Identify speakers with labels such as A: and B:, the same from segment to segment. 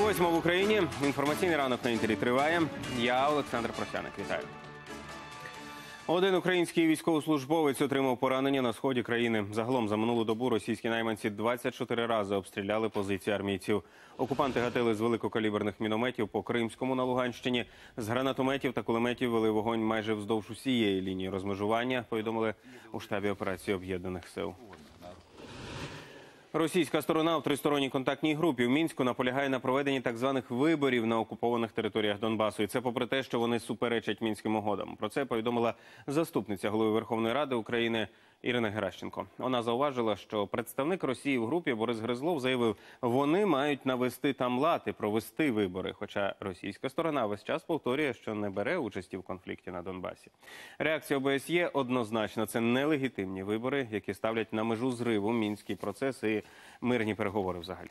A: 8 в Україні. Інформаційний ранок на Інтері триває. Я Олександр Просяник. Вітаю. Один український військовослужбовець отримав поранення на сході країни. Загалом за минулу добу російські найманці 24 рази обстріляли позиції армійців. Окупанти гатили з великокаліберних мінометів по Кримському на Луганщині. З гранатометів та кулеметів вели вогонь майже вздовж усієї лінії розмежування, повідомили у штабі операції Об'єднаних сил. Російська сторона в тристоронній контактній групі в Мінську наполягає на проведенні так званих виборів на окупованих територіях Донбасу. І це попри те, що вони суперечать Мінським угодам. Про це повідомила заступниця голови Верховної Ради України Ірина Геращенко. Вона зауважила, що представник Росії в групі Борис Гризлов заявив, вони мають навести там лад і провести вибори. Хоча російська сторона весь час повторює, що не бере участі в конфлікті на Донбасі. Реакція ОБСЄ однозначна. Це нелегітимні вибори, які ставлять на межу зриву мінський процес і мирні переговори взагалі.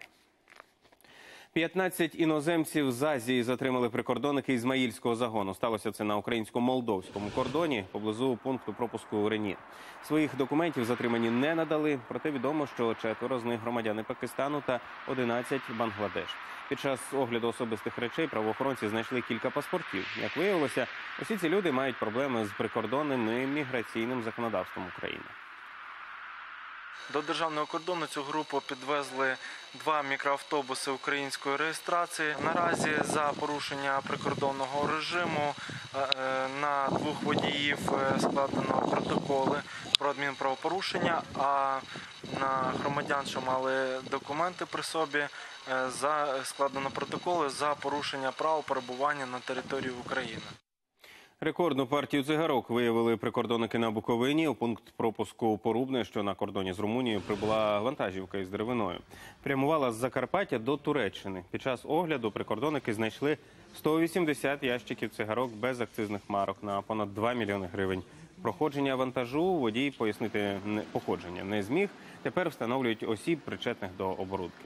A: 15 іноземців з Азії затримали прикордонники Ізмаїльського загону. Сталося це на українсько-молдовському кордоні поблизу пункту пропуску у Рені. Своїх документів затримані не надали, проте відомо, що 4 з них громадяни Пакистану та 11 – Бангладеш. Під час огляду особистих речей правоохоронці знайшли кілька паспортів. Як виявилося, усі ці люди мають проблеми з прикордонним і міграційним законодавством України.
B: До державного кордону цю групу підвезли 2 мікроавтобуси української реєстрації. Наразі за порушення прикордонного режиму на 2 водіїв складено протоколи про адмінправопорушення, а на громадян, що мали документи при собі, складено протоколи за порушення прав перебування на території України.
A: Рекордну партію цигарок виявили прикордонники на Буковині. У пункт пропуску Порубне, що на кордоні з Румунією, прибула вантажівка із деревиною. Прямувала з Закарпаття до Туреччини. Під час огляду прикордонники знайшли 180 ящиків цигарок без акцизних марок на понад 2 мільйони гривень. Проходження вантажу водій пояснити походження не зміг. Тепер встановлюють осіб, причетних до оборудки.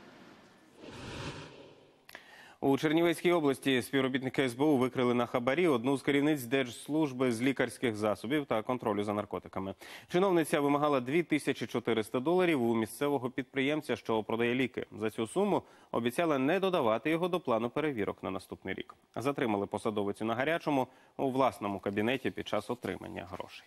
A: У Чернівецькій області співробітники СБУ викрили на хабарі одну з керівниць Держслужби з лікарських засобів та контролю за наркотиками. Чиновниця вимагала $2400 у місцевого підприємця, що продає ліки. За цю суму обіцяла не додавати його до плану перевірок на наступний рік. Затримали посадовицю на гарячому у власному кабінеті під час отримання грошей.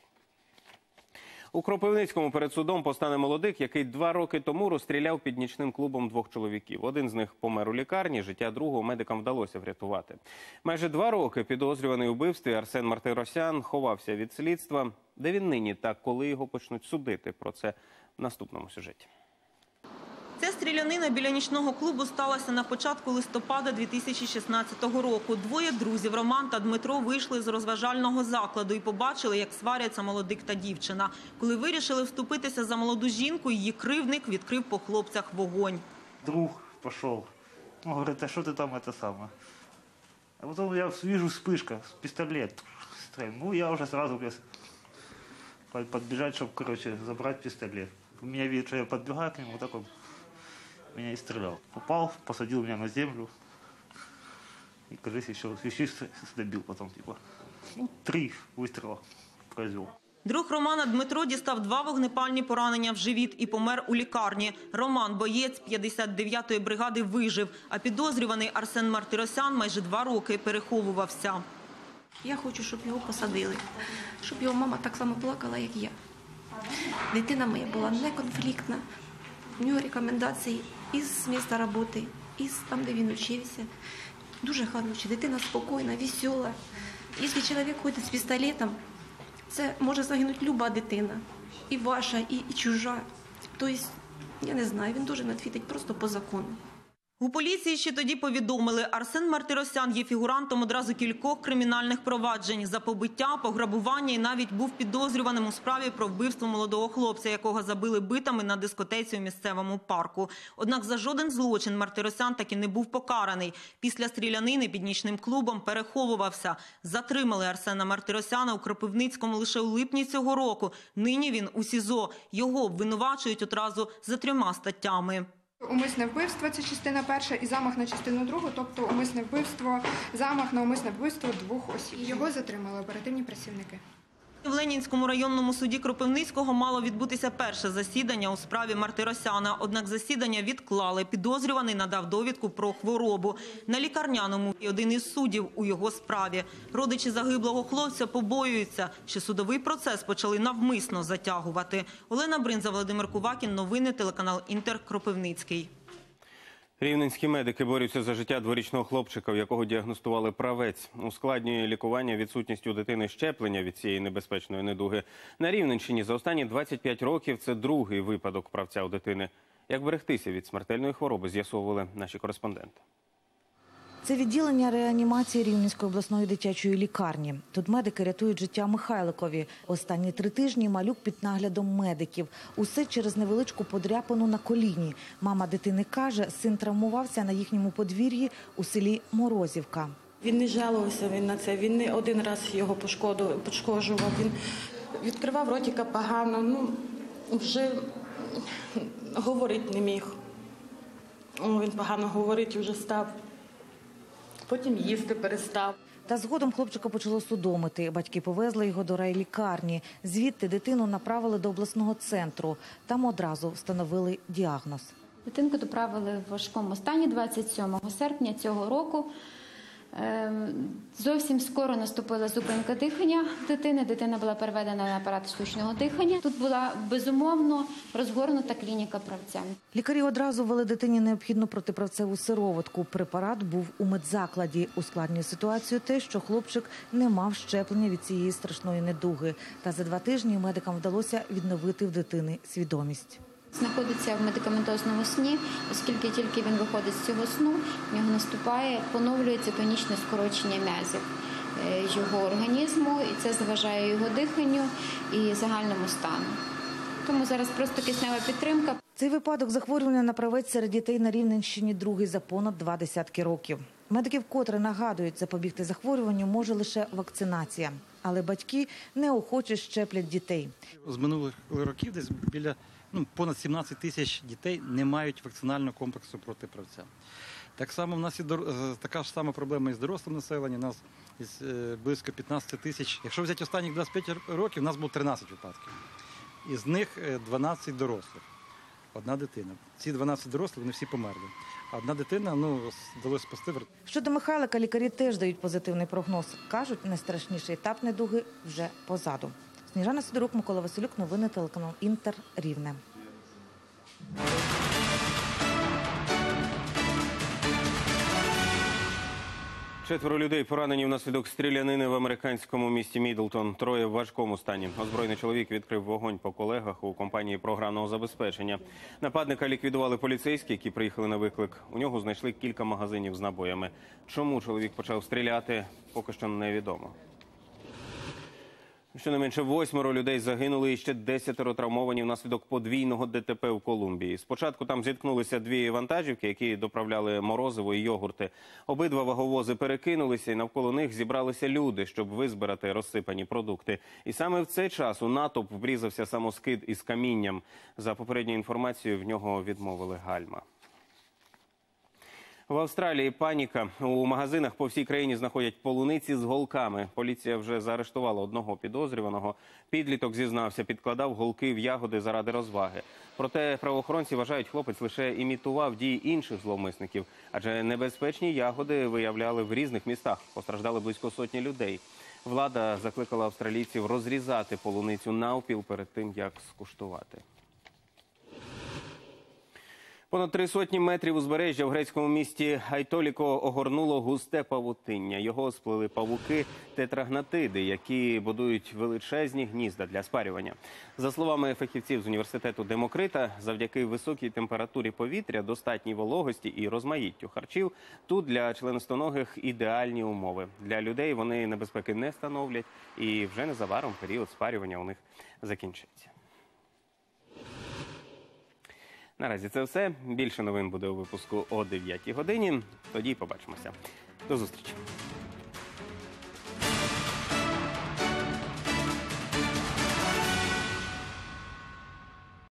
A: У Кропивницькому перед судом постане молодик, який 2 роки тому розстріляв під нічним клубом 2 чоловіків. Один з них помер у лікарні, життя другого медикам вдалося врятувати. Майже 2 роки підозрюваний у вбивстві Арсен Мартиросян ховався від слідства. Де він нині та коли його почнуть судити? Про це в наступному сюжеті.
C: Ця стрілянина біля нічного клубу сталася на початку листопада 2016 року. 2 друзів, Роман та Дмитро, вийшли з розважального закладу і побачили, як сваряться молодик та дівчина. Коли вирішили вступитися за молоду жінку, її кривдник відкрив по хлопцях вогонь.
D: Друг пішов, говорить, а що ти там це саме? А потім я бачу вспишка, пістолет. Ну, я вже одразу підбіжати, щоб, забрати пістолет. У меня видит, что я подбегаю к нему, вот так он меня и стрелял. Попал, посадил меня на землю. И, кажется, еще добил потом, 3 выстрела произвел.
C: Друг Романа Дмитро дістав 2 вогнепальні поранення в живіт і помер у лікарні. Роман, боєць 59-ї бригади, вижив, а підозрюваний Арсен Мартиросян майже 2 роки переховувався.
E: Я хочу, щоб його посадили, щоб його мама так само плакала, як я. Дитина моя була неконфліктна, у нього рекомендації із місця роботи, із там, де він вчився. Дуже хороша, дитина спокійна, весела. Якщо чоловік ходить з пістолетом, це може загинути люба дитина, і ваша, і чужа. Тобто, я не знаю, він дуже відповідить просто по закону.
C: У поліції ще тоді повідомили, Арсен Мартиросян є фігурантом одразу кількох кримінальних проваджень за побиття, пограбування і навіть був підозрюваним у справі про вбивство молодого хлопця, якого забили битами на дискотеці у місцевому парку. Однак за жоден злочин Мартиросян таки не був покараний. Після стрілянини під нічним клубом переховувався. Затримали Арсена Мартиросяна у Кропивницькому лише у липні цього року. Нині він у СІЗО. Його обвинувачують одразу за 3 статтями.
F: Умисне вбивство – це частина перша, і замах на частину другу, тобто умисне вбивство, замах на умисне вбивство 2 осіб. Його затримали оперативні працівники.
C: В Ленінському районному суді Кропивницького мало відбутися перше засідання у справі Мартиросяна. Однак засідання відклали. Підозрюваний надав довідку про хворобу. На лікарняному – один із суддів у його справі. Родичі загиблого хлопця побоюються, що судовий процес почали навмисно затягувати. Олена Бринза, Володимир Кувакін. Новини, телеканал «Інтер», Кропивницький.
A: Рівненські медики борються за життя дворічного хлопчика, в якого діагностували правець. Ускладнює лікування відсутністю у дитини щеплення від цієї небезпечної недуги. На Рівненщині за останні 25 років це другий випадок правця у дитини. Як берегтися від смертельної хвороби, з'ясовували наші кореспонденти.
G: Це відділення реанімації Рівненської обласної дитячої лікарні. Тут медики рятують життя Михайликові. Останні 3 тижні малюк під наглядом медиків. Усе через невеличку подряпину на коліні. Мама дитини каже, син травмувався на їхньому подвір'ї у селі Морозівка.
H: Він не жалувався на це, він не один раз його пошкоджував. Він відкривав ротика погано, вже говорити не міг. Він погано говорить вже став. Потім їсти перестав.
G: Та згодом хлопчика почало судомити. Батьки повезли його до райлікарні. Звідти дитину направили до обласного центру. Там одразу встановили діагноз.
I: Дитинку доправили в важкому стані 27 серпня цього року. Зовсім скоро наступила зупинка дихання дитини. Дитина була переведена на апарат штучного дихання. Тут була, безумовно, розгорнута клініка правця.
G: Лікарі одразу ввели дитині необхідну протиправцеву сироватку. Препарат був у медзакладі. Ускладнює ситуацію те, що хлопчик не мав щеплення від цієї страшної недуги. Та за 2 тижні медикам вдалося відновити в дитини свідомість.
I: Знаходиться в медикаментозному сні, оскільки тільки він виходить з цього сну, в нього наступає, поновлюється тонічне скорочення м'язів його організму, і це заважає його диханню і загальному стану. Тому зараз просто киснева підтримка.
G: Цей випадок захворювання на правець серед дітей на Рівненщині другий за понад 20 років. Медики вкотре нагадують, запобігти захворюванню може лише вакцинація. Але батьки неохоче щеплять дітей.
J: З минулих років десь понад 17 тисяч дітей не мають вакцинального комплексу проти правця. Так само в нас і така ж сама проблема і з дорослим населенням. У нас близько 15 тисяч. Якщо взяти останні 25 років, у нас було 13 випадків. Із них 12 дорослих. Одна дитина. Ці 12 дорослих, вони всі померли. А одна дитина, вдалося спасти.
G: Щодо Михайлика, лікарі теж дають позитивний прогноз. Кажуть, найстрашніший етап недуги вже позаду. Сніжана Сидорук, Микола Василюк, новини, телеканал «Інтер», Рівне.
A: Четверо людей поранені внаслідок стрілянини в американському місті Мідлтон. 3 в важкому стані. Озброєний чоловік відкрив вогонь по колегах у компанії програмного забезпечення. Нападника ліквідували поліцейські, які приїхали на виклик. У нього знайшли кілька магазинів з набоями. Чому чоловік почав стріляти, поки що невідомо. Щонайменше 8 людей загинули і ще 10 травмовані внаслідок подвійного ДТП в Колумбії. Спочатку там зіткнулися 2 вантажівки, які доправляли морозиво і йогурти. Обидва ваговози перекинулися і навколо них зібралися люди, щоб визбирати розсипані продукти. І саме в цей час у натовп врізався самоскид із камінням. За попередньою інформацією, в нього відмовили гальма. В Австралії паніка. У магазинах по всій країні знаходять полуниці з голками. Поліція вже заарештувала одного підозрюваного. Підліток зізнався, підкладав голки в ягоди заради розваги. Проте правоохоронці вважають, хлопець лише імітував дії інших зловмисників. Адже небезпечні ягоди виявляли в різних містах. Постраждали близько 100 людей. Влада закликала австралійців розрізати полуницю навпіл перед тим, як скуштувати. Понад 300 метрів узбережжя в грецькому місті Айтоліко огорнуло густе павутиння. Його сплели павуки-тетрагнатиди, які будують величезні гнізда для спарювання. За словами фахівців з університету Демокрита, завдяки високій температурі повітря, достатній вологості і розмаїттю харчів, тут для членистоногих ідеальні умови. Для людей вони небезпеки не становлять і вже незабаром період спарювання у них закінчиться. Наразі це все. Більше новин буде у випуску о 9 годині. Тоді побачимося. До зустрічі.